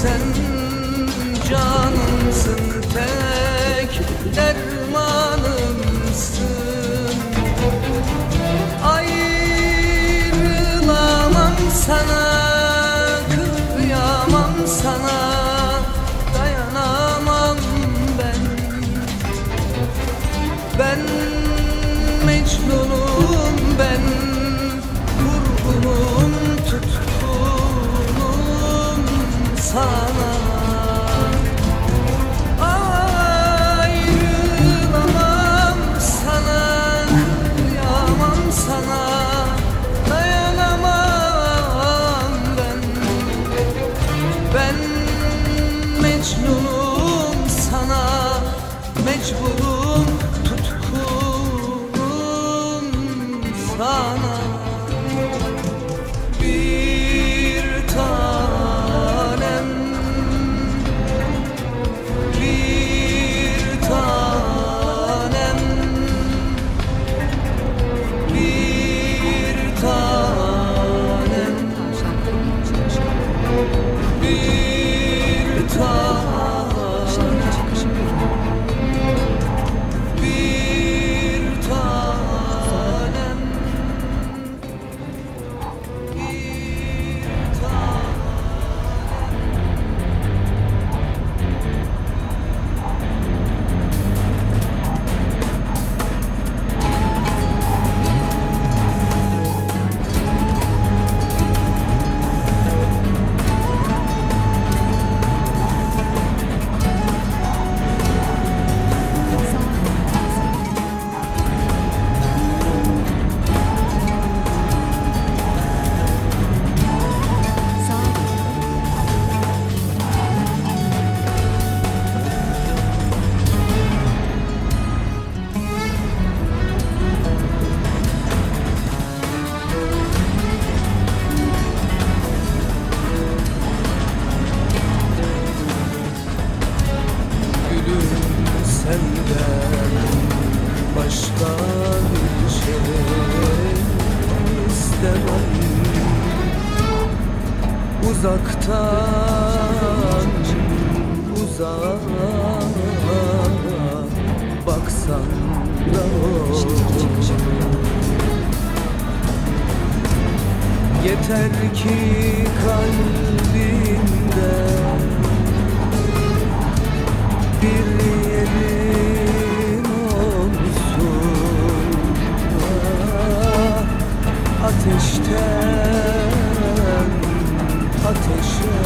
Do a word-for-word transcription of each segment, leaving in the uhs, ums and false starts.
sen canımsın, tek dermanımsın. Ayrılamam sana, kıyamam sana, dayanamam ben. Ben Mecnun'um, ben vurgunum, tutkunum sana. Ayrılamam sana, kıyamam sana, dayanamam ben. Ben Mecnun'um sana, mecburum, tutkunum sana. Bir tanem, bir tanem, bir tanem, bir tanem, bir tanem, bir senden başka bir şey istemem. Uzaktan uzağa baksan da olur. Yeter ki kalbinde bir yerin olsun. Ah, ateşten ateşe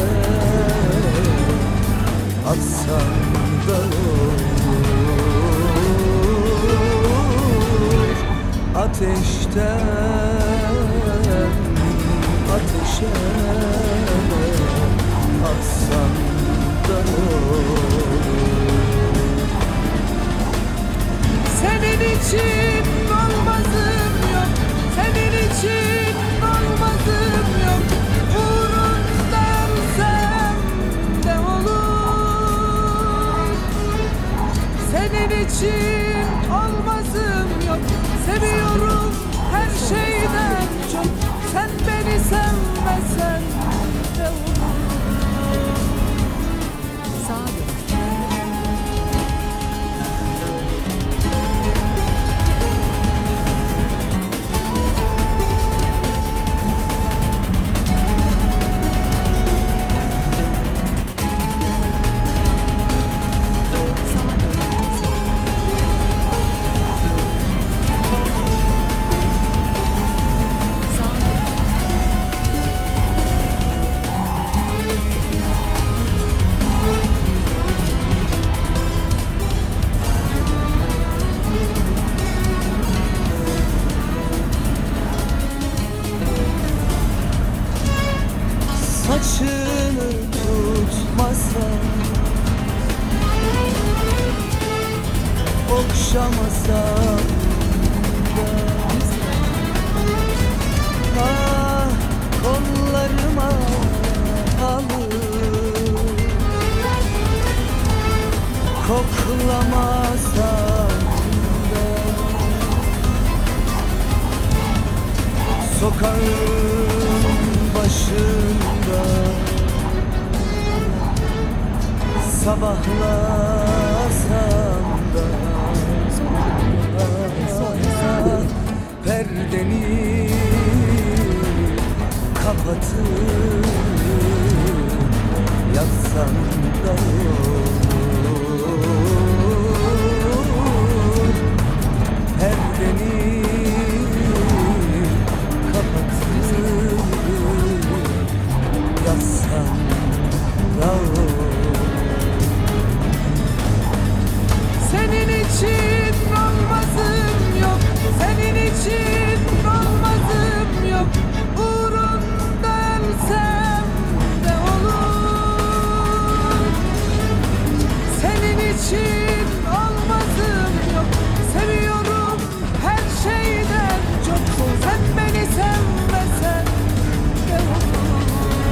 atsan da olur. Ateşten ateşe atsan da olur. Senin için olmazım yok, senin için olmazım yok. Uğrunda ölsem de olur. Senin için olmazım yok, seviyorum her şeyden çok. Sen beni sevmesen de olur. Saçını tutmasan, okşamasan da, ah, kollarıma alır, koklamasan da, sokağın başında sabahlasam da perdeni kapatıp yatsan da olur. Perdeni kapatıp yatsan da olur. Senin için olmazım yok, senin için olmazım yok. Uğrunda ölsem de olur. Senin için olmazım yok, seviyorum her şeyden çok. Sen beni sevmesen de olur.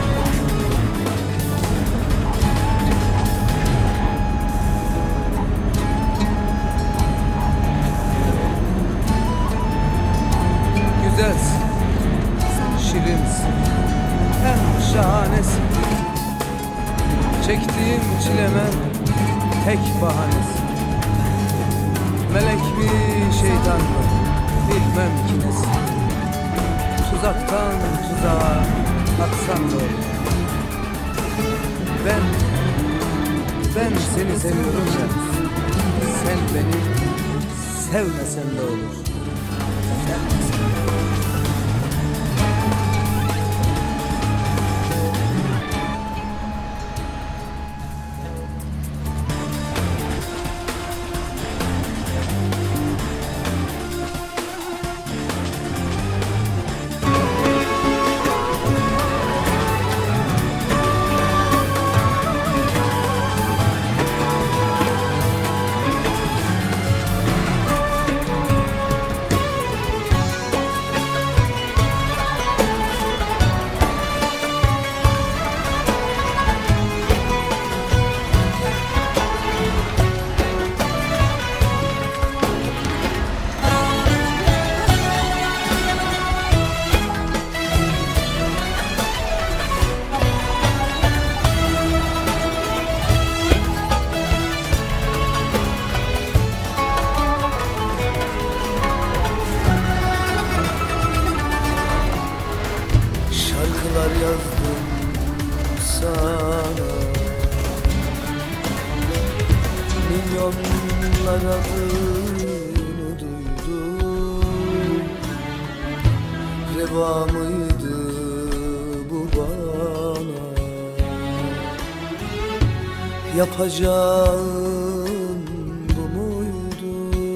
Güzelsin, şirinsin, hem şahanesin. Çektiğim çileme tek bahanesin. Melek mi şeytan mı bilmem ki nesin. Tuzaktan tuzağa atsan da olur. Ben, ben seni seviyorum ya. Sen beni sevmesen de olur. Sevmesen. Şarkılar yazdım sana, milyonlar adını duydum. Reva mıydı bu bana? Yapacağım bu muydu?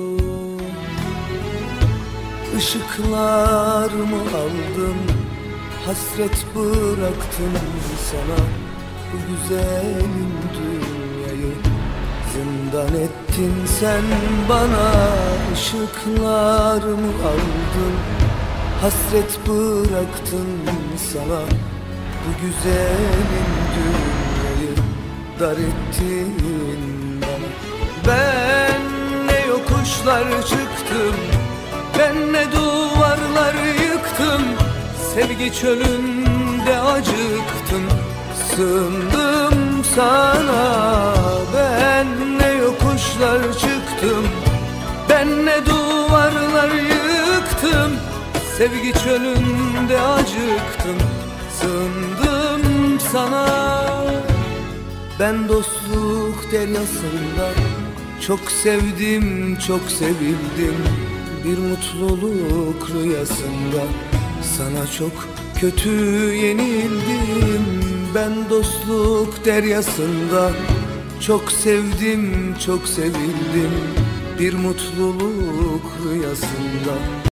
Işıklarımı aldım, hasret bıraktım sana. Bu güzelim dünyayı zindan ettin sen bana. Işıklarımı aldın, hasret bıraktın sana. Bu güzelim dünyayı dar ettin bana. Ben ne yokuşlar çıktım, ben ne duvarlar yıktım. Sevgi çölünde acıktım, sığındım sana. Ben ne yokuşlar çıktım, ben ne duvarlar yıktım. Sevgi çölünde acıktım, sığındım sana. Ben dostluk deryasında çok sevdim, çok sevildim. Bir mutluluk rüyasında sana çok kötü yenildim. Ben dostluk deryasında çok sevdim, çok sevildim. Bir mutluluk rüyasında